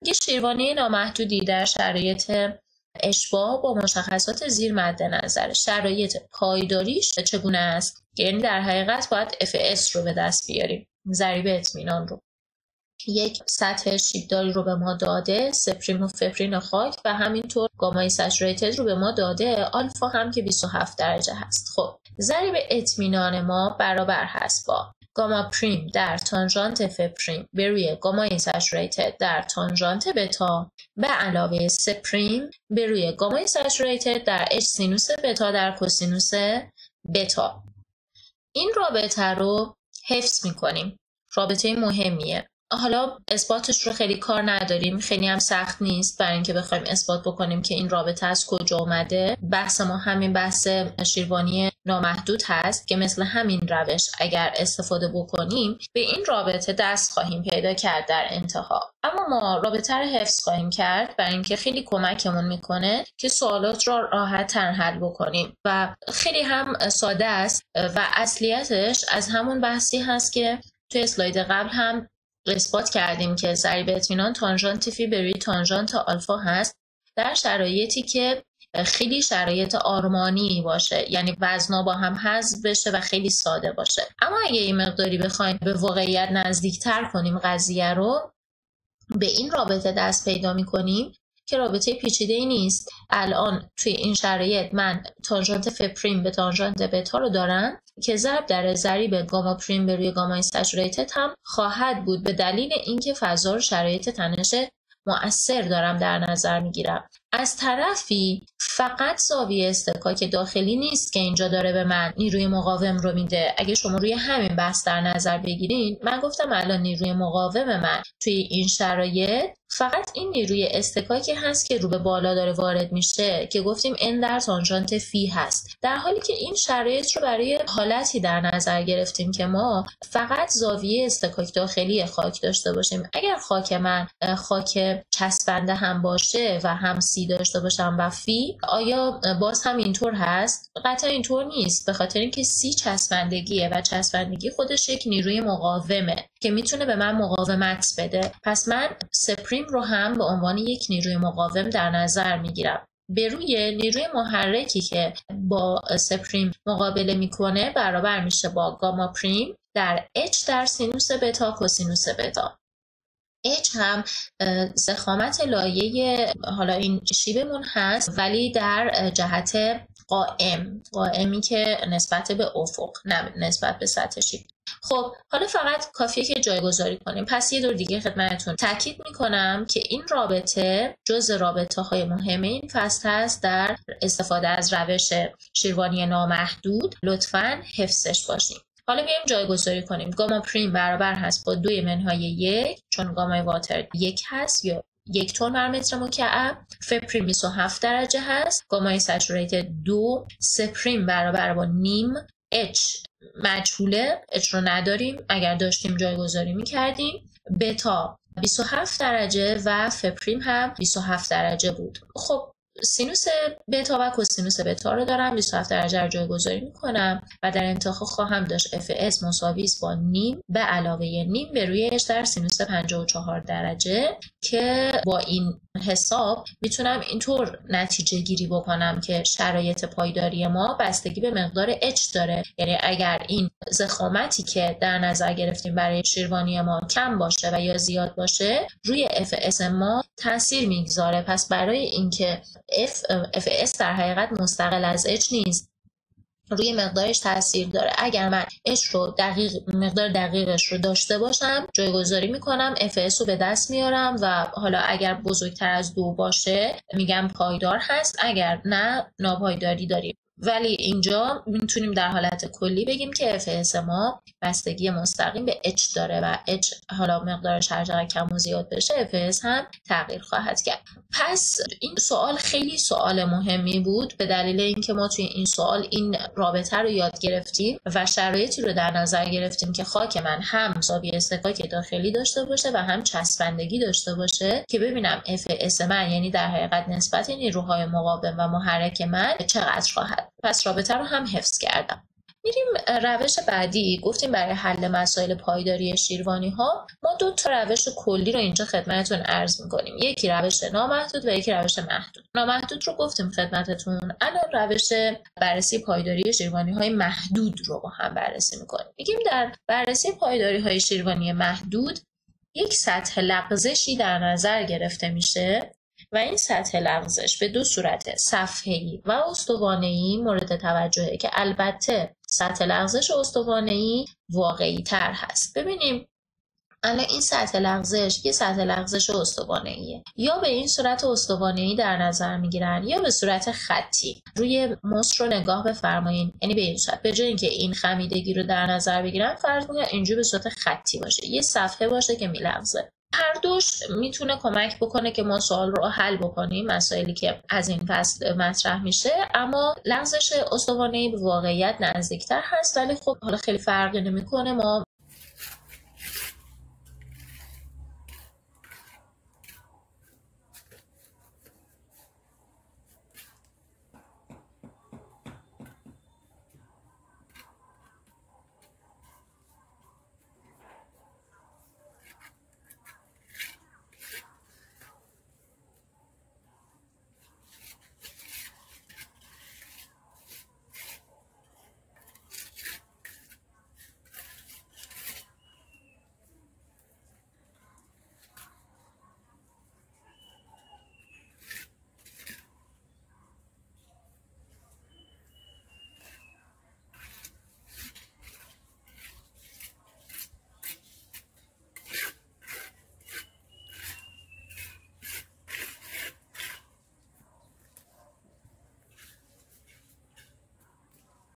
یه شیروانی نامحدودی در شرایط اشباع با مشخصات زیر مد نظر. شرایط پایداریش چگونه است؟ یعنی در حقیقت باید FS رو به دست بیاریم، ضریب اطمینان رو. یک سطح شیبداری رو به ما داده، سپریم و فپرین خاک، و همینطور گامای سچوریتد رو به ما داده، آلفا هم که 27 درجه هست. خب ضریب اطمینان ما برابر هست با گاما پریم در تانژانت فپریم به روی گامای سچوریتد در تانژانت بتا به علاوه سپریم به روی گامای سچوریتد در اچ سینوس بتا در کوسینوس بتا. این رابطه رو حفظ میکنیم، رابطه مهمیه. حالا اثباتش رو خیلی کار نداریم، خیلی هم سخت نیست برای اینکه بخوایم اثبات بکنیم که این رابطه از کجا اومده. بحث ما همین بحث شیروانی نامحدود هست که مثل همین روش اگر استفاده بکنیم به این رابطه دست خواهیم پیدا کرد در انتها. اما ما رابطه رو حفظ خواهیم کرد برای اینکه خیلی کمکمون میکنه که سوالات رو راحت تر حل بکنیم و خیلی هم ساده است و اصلیتش از همون بحثی هست که توی اسلاید قبل هم اثبات کردیم که ضریب اطمینان تانژانت فی به روی تانژانت آلفا هست در شرایطی که خیلی شرایط آرمانی باشه، یعنی وزنا با هم حذف بشه و خیلی ساده باشه. اما اگه این مقداری بخوایم به واقعیت نزدیکتر کنیم قضیه رو، به این رابطه دست پیدا می‌کنیم که رابطه پیچیده‌ای نیست. الان توی این شرایط من تانژانت فپریم به تانژانت بتا رو دارم که ضرب در ضریب گاما پریم به روی گاما سچوریتد هم خواهد بود به دلیل اینکه فضا رو شرایط تنش مؤثر دارم در نظر میگیرم. از طرفی فقط زاویه اصطکاک داخلی نیست که اینجا داره به من نیروی مقاوم رو میده. اگه شما روی همین بحث در نظر بگیرین، من گفتم الان نیروی مقاوم من توی این شرایط فقط این نیروی اصطکاکی هست که رو به بالا داره وارد میشه که گفتیم ان در تانژانت فی هست، در حالی که این شرایط رو برای حالتی در نظر گرفتیم که ما فقط زاویه اصطکاک داخلی خاک داشته باشیم. اگر خاک من خاک چسبنده هم باشه و هم سی داشته باشم و فی، آیا باز هم اینطور هست؟ قطعا اینطور نیست، به خاطر اینکه سی چسبندگیه و چسبندگی خودش یک نیروی مقاومه که میتونه به من مقاومت بده. پس من سپریم رو هم به عنوان یک نیروی مقاوم در نظر میگیرم. به روی نیروی محرکی که با سپریم مقابله میکنه برابر میشه با گاما پریم در اچ در سینوس بتا کوسینوس بتا. اچ هم ضخامت لایه حالا این شیبمون هست ولی در جهت قائمی که نسبت به افق، نه نسبت به سطح شیب. خب حالا فقط کافیه که جایگذاری کنیم. پس یه دور دیگه خدمتتون تاکید میکنم که این رابطه جز رابطه های مهم این فصل هست در استفاده از روش شیروانی نامحدود. لطفاً حفظش باشیم. حالا بیایم جایگذاری کنیم. گاما پریم برابر هست با 2-1 چون گامای واتر 1 هست یا 1 تن بر متر مکعب. فپریم 27 درجه هست. گامای سچوریتد 2. سپریم برابر با نیم. اچ مجهوله، اچ رو نداریم، اگر داشتیم جایگذاری میکردیم. بتا 27 درجه و فپریم هم 27 درجه بود. خب سینوس بتا و کوسینوس بتا رو دارم، 27 درجه رو جایگذاری میکنم و در انتها خواهم داشت FS مساوی است با نیم به علاوه نیم به روی اچ در سینوس 54 درجه که با این حساب میتونم اینطور نتیجه گیری بکنم که شرایط پایداری ما بستگی به مقدار اچ داره. یعنی اگر این ضخامتی که در نظر گرفتیم برای شیروانی ما کم باشه و یا زیاد باشه روی FS ما تاثیر میگذاره. پس برای اینکه FS در حقیقت مستقل از اچ نیست، روی مقدارش تاثیر داره. اگر من اچ رو مقدار دقیقش رو داشته باشم جایگذاری میکنم، FS رو به دست میارم و حالا اگر بزرگتر از 2 باشه میگم پایدار هست، اگر نه ناپایداری داریم. ولی اینجا میتونیم در حالت کلی بگیم که FS ما بستگی مستقیم به H داره و H حالا مقدارش هر چقدر کم و زیاد بشه FS هم تغییر خواهد کرد. پس این سوال خیلی سوال مهمی بود به دلیل اینکه ما توی این سوال این رابطه رو یاد گرفتیم و شرایطی رو در نظر گرفتیم که خاک من هم زاویه اصطکاک داخلی داشته باشه و هم چسبندگی داشته باشه که ببینم FS من یعنی در حقیقت نسبت نیروهای مقاوم و محرک من چقدر خواهد. پس رابطه رو هم حفظ کردم. میریم روش بعدی. گفتیم برای حل مسائل پایداری شیروانی ها ما 2 روش کلی رو اینجا خدمتتون عرض میکنیم. یکی روش نامحدود و یکی روش محدود. نامحدود رو گفتیم خدمتتون. الان روش بررسی پایداری شیروانی های محدود رو با هم بررسی میکنیم. میگیم در بررسی پایداری های شیروانی محدود یک سطح لغزشی در نظر گرفته میشه و این سطح لغزش به 2 صورت، صفحه‌ای و استوانه‌ای مورد توجهه که البته سطح لغزش استوانه‌ای واقعی تر هست. ببینیم الان این سطح لغزش یه سطح لغزش استوانه‌ایه، یا به این صورت استوانه‌ای در نظر میگیرن یا به صورت خطی. روی مصر رو نگاه بفرمایید، یعنی به این صورت، به جای اینکه این خمیدگی رو در نظر بگیرن فرض کنید اینجوری به صورت خطی باشه، یه صفحه باشه که میلغزه. هر دوش میتونه کمک بکنه که ما سوال رو حل بکنیم، مسائلی که از این فصل مطرح میشه. اما لغزش استوانه‌ای به واقعیت نزدیکتر هست، ولی خب حالا خیلی فرقی نمیکنه، ما